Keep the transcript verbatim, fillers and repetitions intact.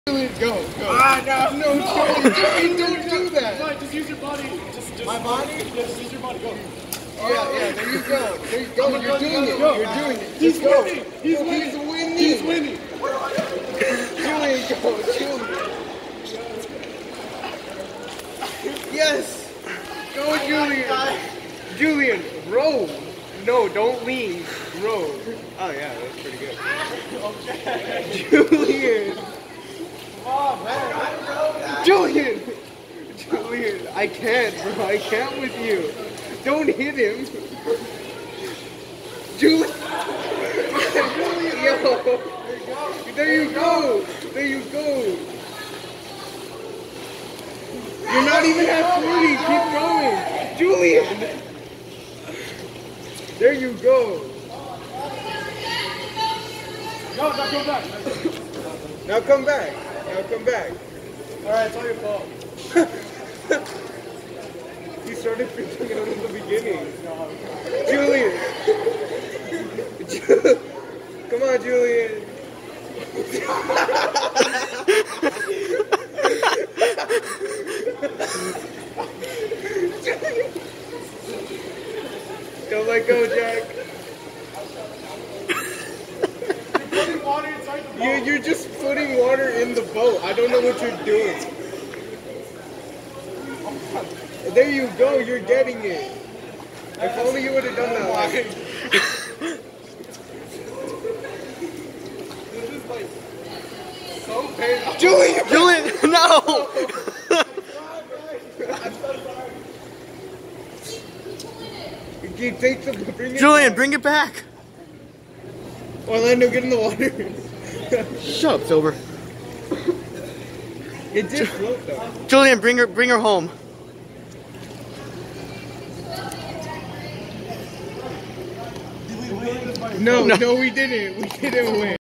Go, go. Ah, no, no, no, Joey, don't do that. Fine, just use your body. Just, just, My body? Yeah, just use your body. Go. Yeah, yeah, there you go. There you go. You're doing it. Go. You're doing it. He's Just go. winning. He's winning. He's winning. He's winning. Julian, go. Julian. Yes. Go, Julian. Julian, roll. No, don't lean. Roll. Oh, yeah, that's pretty good. Okay. Julian. Oh, man. Julian. Julian, I can't, bro. I can't with you. Don't hit him. Julian. Julian, yo. There you go. There you go. You're not even at forty. Keep going. Julian. There you go. No, now come back. Now come back. Now come back. Alright, it's all your fault. You started freaking out in the beginning. Julian. Ju come on, Julian. Don't let go, Jack. You're putting water inside the boat. You, you're just putting water in the boat. I don't know what you're doing. There you go. You're getting it. If only you would have done that. Like. This is like so painful. Julian! Julian, no! You take the bring it Julian, back. bring it back. Orlando, get in the water. Shut up, Silver. It did float though. Julian, bring her, bring her home. No, no, we didn't. We didn't win.